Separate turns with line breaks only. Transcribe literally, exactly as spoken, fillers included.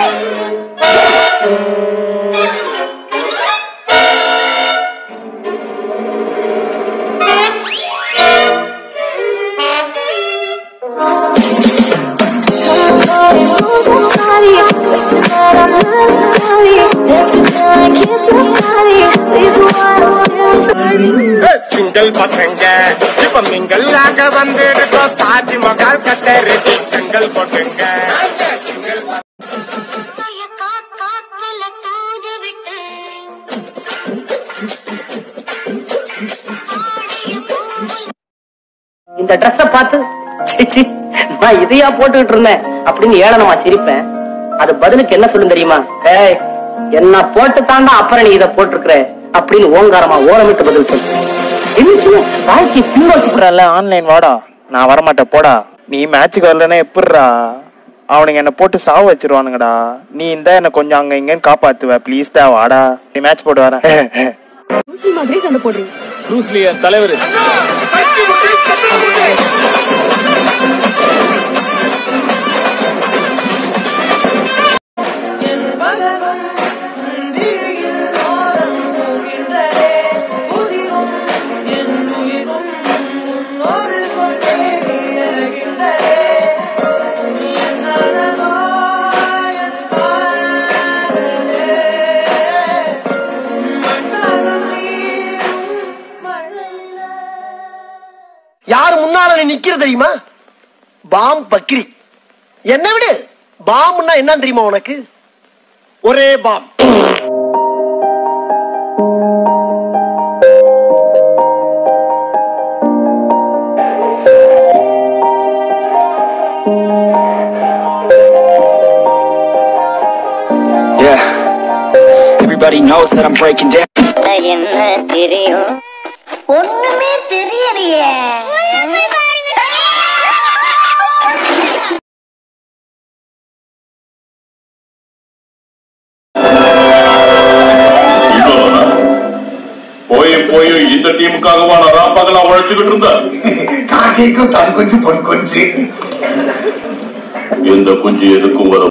Single पसंग जब mingle लागा बंदे तो ताजमहल कतर जंगल पसंग
இந்த ட்ரெஸ் பார்த்து சிச்சி நான் இதையா போட்டுக்கிட்டு இருந்தேன் அப்படின்னு ஏளனமா சிரிப்பேன். அது பதிலுக்கு என்ன சொல்லும் தெரியுமா? ஏய் என்ன போட்டு தாண்டா அப்புறம் நீ இதை போட்டிருக்கிற அப்படின்னு ஓங்காரமா ஓரமிட்டு பதில் சொல்லு.
ஆன்லைன் வாடா, நான் வரமாட்டேன் போடா. நீ மேட்சுக்கு வரலன்னா எப்படிரா? அவனுங்க என்ன போட்டு சாவ வச்சிருவானுங்கடா. நீ இந்த என்ன கொஞ்சம் அங்க இங்கன்னு காப்பாத்துவ. ப்ளீஸ் டா வாடா, நீ மேட்ச் போட்டு வர.
மாதிரி சண்டை போடுறீங்க.
ப்ரூஸ்லி தலைவர்.
யாரு முன்னால நிக்கிற தெரியுமா? பாம் பக்கிரி. என்ன விடு, பாம்னா என்ன தெரியுமா உனக்கு? ஒரே bomb.
Yeah, everybody knows that I'm breaking down.
என்ன தெரியும்? ஒண்ணுமே தெரியலையே.
போய் போய் இந்த டீமுக்காகவா நான் ராப்பகலா உழைச்சுக்கிட்டு இருந்தேன்.
காக்கைக்கும் தன் கொஞ்சம் பொன் கொஞ்சு.
எந்த குஞ்சு எதுக்கும் வரும்.